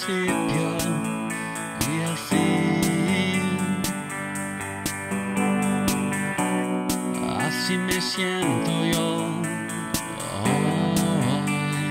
principio y el fin. Así me siento yo hoy.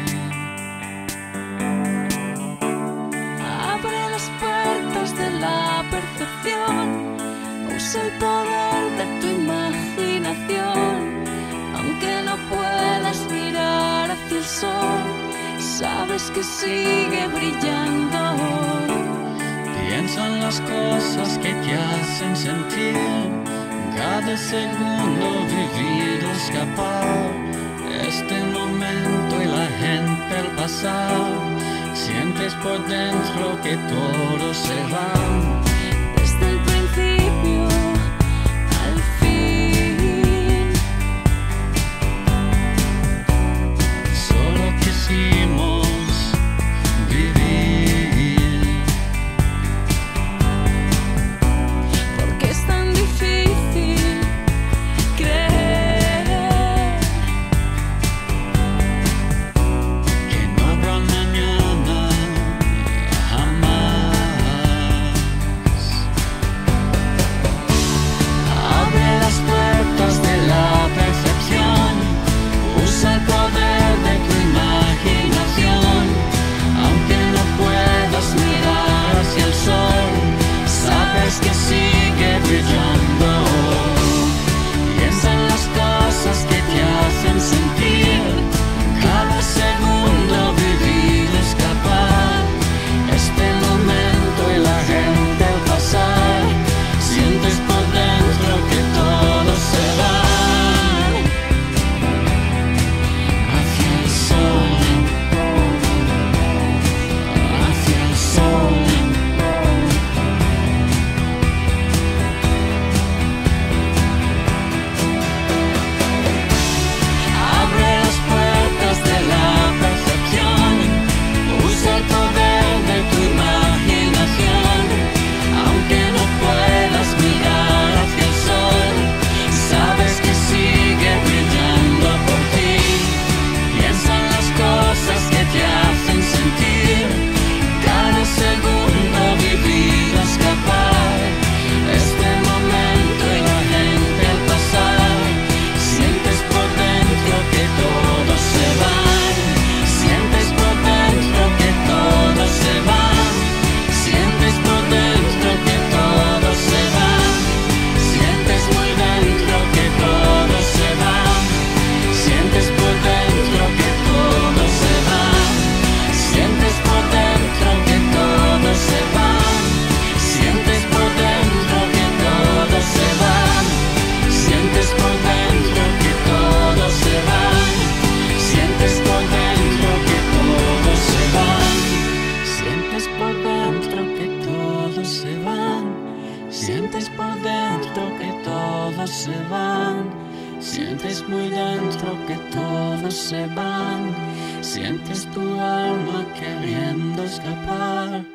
Abre las puertas de la percepción, usa el poder de tu imaginación. Aunque no puedas mirar hacia el sol, sabes que sigue brillando. Piensa en las cosas que te hacen sentir, cada segundo vivido, escapar. Este momento y la gente al pasar, sientes por dentro que todo se va. Desde el principio al fin, solo quisimos vivir. porque es tan difícil creer Que no habrá mañana jamás. Abre las puertas de la percepción, usa el poder de tu imaginación. Aunque no puedas mirar hacia el sol, sabes que sigue brillando. Piensa en las cosas que te hacen sentir, cada segundo vivido, escapar. Este momento y la gente al pasar, sientes por dentro que todo se va hacia el sol, hacia el sol. Abre las puertas de la percepción, usa el poder de tu imaginación. Aunque no puedas mirar hacia el sol, sabes que sigue brillando por ti. Piensa en las cosas que te hacen sentir, cada segundo vivido, escapar. Este momento y la gente al pasar, sientes por dentro que todos se van. Sientes por dentro que todos se van. Sientes por dentro que todos se van. Sientes muy dentro que todos se van. Sientes por dentro que todos se van. Sientes por dentro que todos se van. Sientes por dentro que todos se van. Sientes por dentro que todos se van. Sientes por dentro que todos se van. Sientes por dentro que todos se van. Sientes por dentro que todos se van. Sientes muy dentro que todos se van. Sientes tu alma queriendo escapar.